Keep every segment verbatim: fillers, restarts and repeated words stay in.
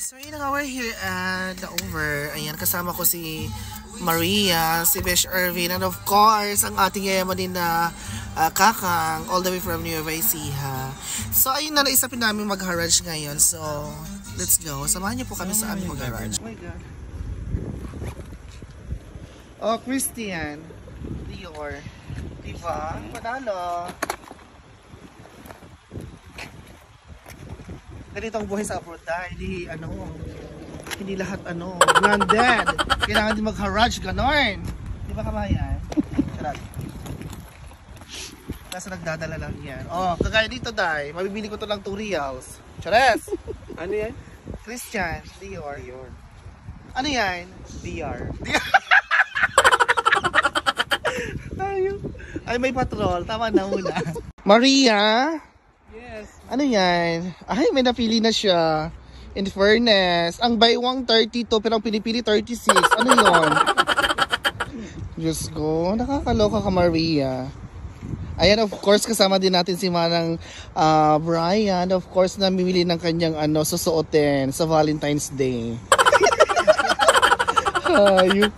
So yun nga, we're here at the Over. Ayan, kasama ko si Maria, si Besh Irvin, and of course, ang ating yayaman din na uh, kakang, all the way from Nueva Ecija. So ayun na, naisapin namin mag-garage ngayon. So, let's go. Samahan niyo po kami sa aming mag-garage. Oh my God. Oh, Christian. Dior. Diba? Panalo. Ganito ang buhay sa abroad dahil hindi, ano, hindi lahat, ano, branded. Kailangan din mag-garage, ganon. Di ba kamayan? Charot. Nasa nagdadala lang yan. Oh, kagaya dito, Day. Mabibili ko to lang two reals. Chares! Ano yan? Christian. Dior. Dior. Ano yan? D R. Tayo. Ay, may patrol. Tama na muna. Maria? Yes. Ano yan? Ay, may napili na siya. In fairness, ang buy one thirty-two pero ang pinipili thirty-six. Ano yun? Diyos ko, nakakaloka ka, Maria. Ayan, of course, kasama din natin si Manang uh, Brian. Of course, namimili ng kanyang ano, susuotin sa Valentine's Day. Ayun.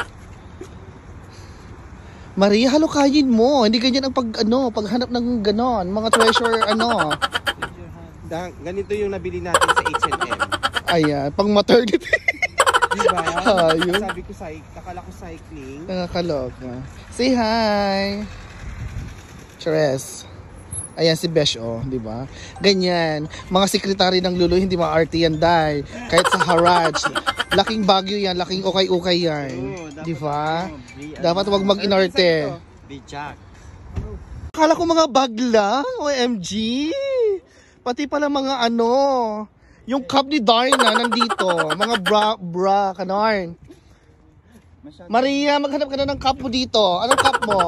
Maria, halukayin mo. Hindi ganyan ang pag, ano, paghanap ng ganon. Mga treasure, ano. Ganito yung nabili natin sa H and M. Ayan, pang maternity. Diba? Ayun. Sabi ko, kakala ko cycling. Nakakaloka. Say hi. Cheres. Ayan si Besh, oh, di ba? Ganyan. Mga sekretary ng Lulu, hindi ma-arty yan, Day. Kahit sa garage. Laking Baguio yan, laking ukay-ukay yan. Oh, di ba? Dapat wag mag-inarte. Bijak. Akala ko mga bag lang, O M G. Pati pala mga ano, yung cup ni Darna nandito. Mga bra, bra, kanorn. Maria, maghanap ka na ng cup mo dito. Anong cup mo?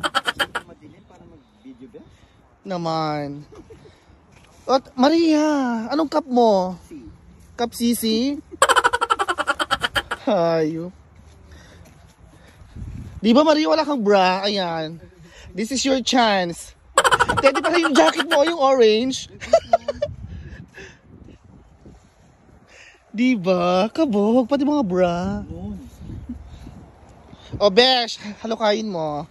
Naman. At Maria, anong cup mo? Cup C C? Hayo. Di ba, Maria, wala kang bra? Ayan. This is your chance. Teddy, pala yung jacket mo, yung orange. Di ba? Kabog, pati mga bra. O, Besh, halukayin mo.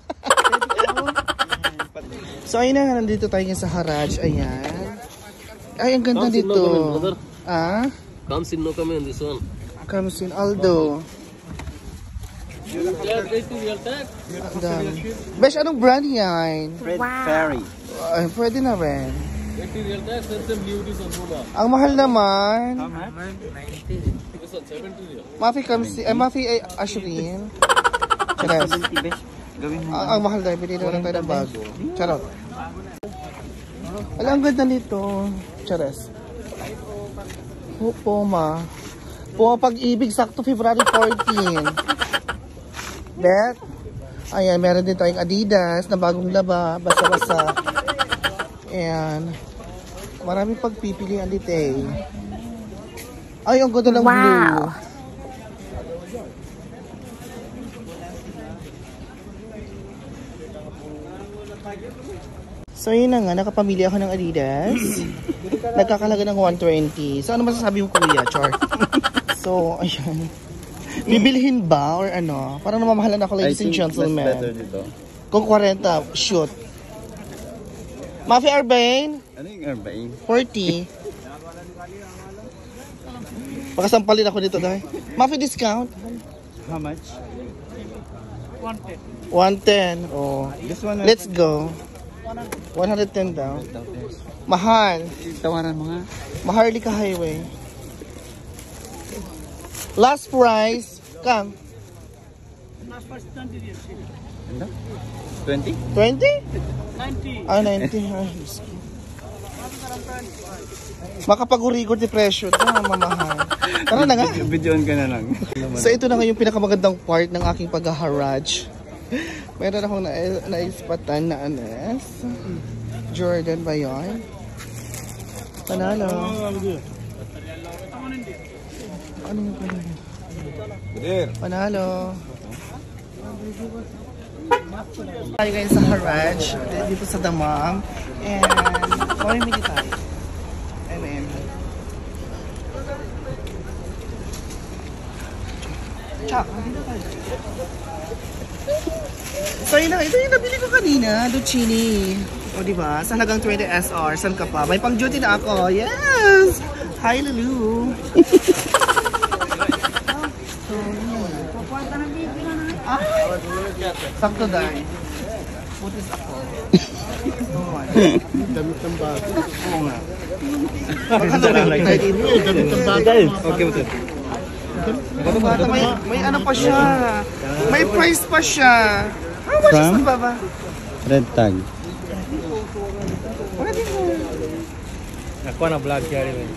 So, ayun na, nandito tayo sa garage. Ayan. Ay, ang ganda dito. Ah? Comes in, no comment this one. Comes in, Aldo. Besh, anong brand yan? Fred wow. Ferry. Ay, pwede na rin. Ang mahal naman. Mafi comes in, ay, Mafi ay Ashrin. Charas. Ang, ang mahal dahil, pinili na lang tayo ng bago. Charot. Alam, ang ganda nito. Charas. Puma. Puma Pag-ibig, sakto February fourteenth. Bet. Ayan, meron din tayong Adidas na bagong laba. Basa-basa. Ayan. Maraming pagpipilian dito eh. Ay, ang ganda ng wow. Blue. So yun na nga, nakapamili ako ng Adidas. Nagkakalaga ng one twenty. So ano masasabi mo, kuya? Char. So, ayan. Bibilhin ba or ano? Parang namamahalan ako, ladies and gentlemen. I think mas better dito. Kung forty, shoot. Mafi Arbain? Ano yung Arbain? forty. Pakasampalin ako dito dahil. Mafi discount? How much? one ten. Oh. This one. Let's go. one ten daw. Mahal. Tawaran mo nga. Maharlika Highway. Last price. Come. twenty? twenty? ninety. Ah, ninety. Makapag-record yung presyo. Ito, mamahal. Tara na nga. Videoan ka na lang. So ito na nga yung pinakamagandang part ng aking pag-garage. Meron akong na naispatan na anes. Jordan ba yun? Panalo. Ano yung panalo? Panalo. Tayo ngayon sa garage. Dito sa Damam. And mamimili tayo. M M. Chak, dito tayo. So yun na, ito yung nabili ko kanina, Duccini. O diba, sa halagang twenty S R, saan ka pa? May pang duty na ako, yes! Hi Lulu! Ah, sakto dahil. Putis ako. Damit ng bago. Oo nga. Magkalawin tayo dito. Damit ng bago. Okay, mo sir. Bata, may, may ano pa siya. May price pa siya. How much is it, Baba? Red tag. Pwede mo. Ako na vlog kaya rin.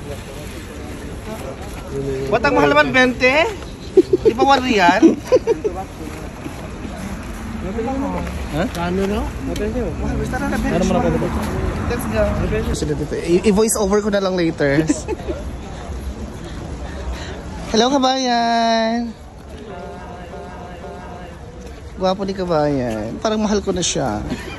Ba't ang mahal naman, twenty? Di ba one real? Ha? Kano no? Mahal, basta na na-benchmark. Let's go. I- I-voice over ko na lang later. Hello, kabayan! Gwapo ni kabayan. Parang mahal ko na siya.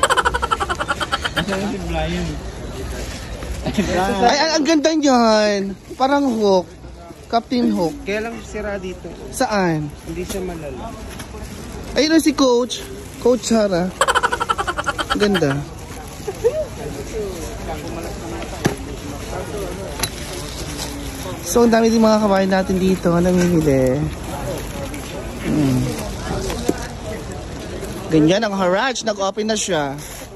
Ay, ang, ang ganda niyan. Parang hook. Captain Hook. Kaya lang sira dito. Saan? Hindi siya malala. Ayun si Coach. Coach Sara. Ganda. So, ang dami din mga kabayan natin dito namimili. Hmm. Ganyan ang Haraj. Nag-open na siya.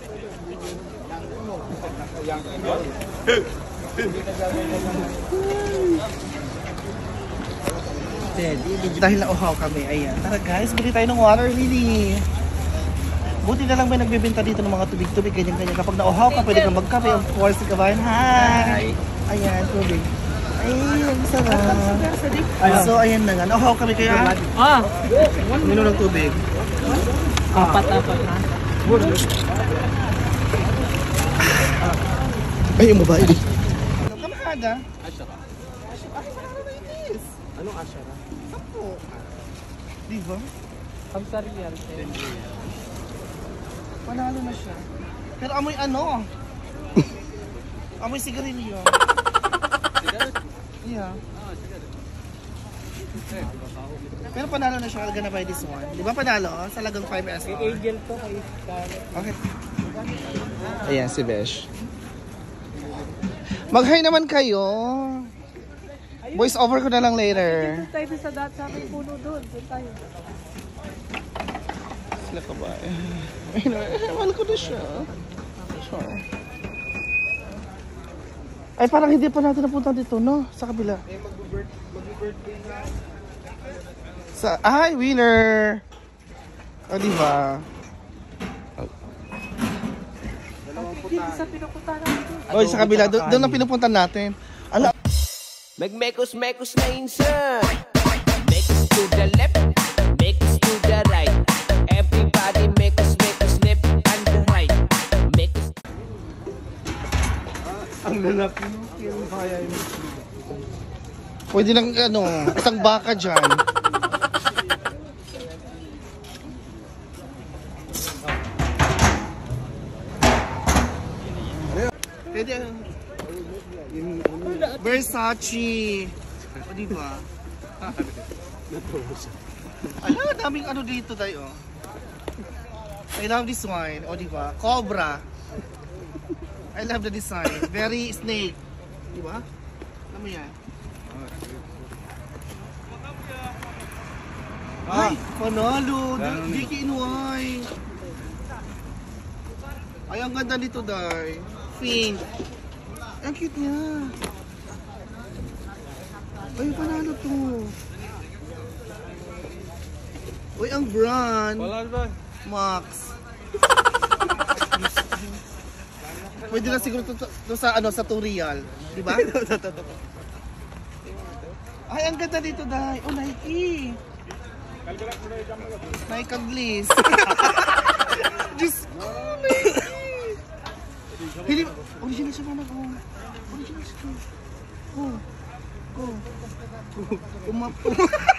Dahil nauhaw kami, ayan. Tara guys, bili tayo ng water lily. Buti na lang may nagbebenta dito ng mga tubig-tubig, ganyan-ganyan. Kapag nauhaw ka, pwede kang magkape. Of course, kabayan. Hi! Ayan, tubig. Ay, ang sarap. So, ayan na nga. Nauhaw kami kaya. Ah! Minom ng tubig. Apat-apat na. Ay, yung babae. Ano ka mahada? Anong asyara? Ako. Di ba? Kamsari yan. Panalo na siya. Pero amoy ano? Amoy sigarilyo. Yeah. Pero panalo na siya. Gonna buy this one. Di ba panalo? Sa lagang five S R. Agent ko kay Okay. Ayan si Besh. Mag-hi naman kayo. Voice over ko na lang later. Doon tayo sa dati sa may puno doon. Doon tayo. Sila ka ba? Ayun, ewan ko na siya. Sure. Ay, parang hindi pa natin napunta dito, no? Sa kabila. Sa, ay, winner! O, diba? Dito sa pinupunta natin. O, sa kabila. Doon doon ang pinupunta natin. Ala, Magmekos-mekos na insan. Mekos to the left, mekos to the right. Everybody mekos-mekos left and the right. Mekos. Ang lalaki mo. Yung kaya yun. pwede lang, ano, isang baka dyan. Pwede, Versace. O, diba? Ala, daming ano dito tayo. I love this wine. O, diba? Cobra. I love the design. Very snake. Diba? Alam mo yan? Ay, panalo. Di kinuhay. Ay, ang ganda nito, Day. Pink. Ang cute niya. Ay, panalo to. Uy, ang brand. Max. Pwede na siguro to, to sa ano sa Turial, di ba? Ay, ang ganda dito, Day. Oh, Nike. Nike Aglis. Diyos ko, Nike. Hindi, original siya man ako. Original siya. Oh. Oh. Umapo.